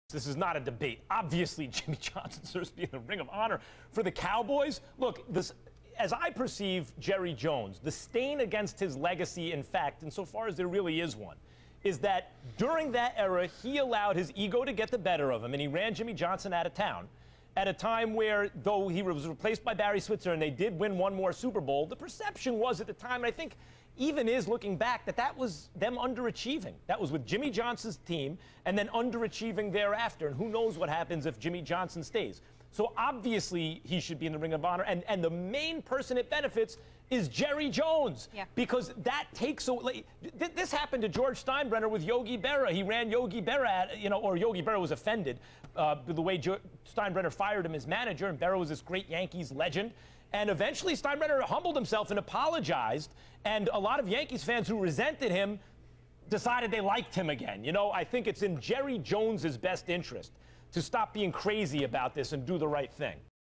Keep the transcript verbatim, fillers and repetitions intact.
This is not a debate. Obviously, Jimmy Johnson deserves to be in the Ring of Honor for the Cowboys. Look, this, as I perceive Jerry Jones, the stain against his legacy, in fact, insofar as there really is one, is that during that era, he allowed his ego to get the better of him, and he ran Jimmy Johnson out of town at a time where, though he was replaced by Barry Switzer and they did win one more Super Bowl, the perception was at the time, and I think even is looking back, that that was them underachieving. That was with Jimmy Johnson's team and then underachieving thereafter. And who knows what happens if Jimmy Johnson stays. So obviously he should be in the Ring of Honor. And, and the main person it benefits is Jerry Jones. Yeah. Because that takes away. Th this happened to George Steinbrenner with Yogi Berra. He ran Yogi Berra, at, you know, or Yogi Berra was offended uh, the way jo Steinbrenner fired him as manager. And Berra was this great Yankees legend. And eventually Steinbrenner humbled himself and apologized. And a lot of Yankees fans who resented him decided they liked him again. You know, I think it's in Jerry Jones's best interest to stop being crazy about this and do the right thing.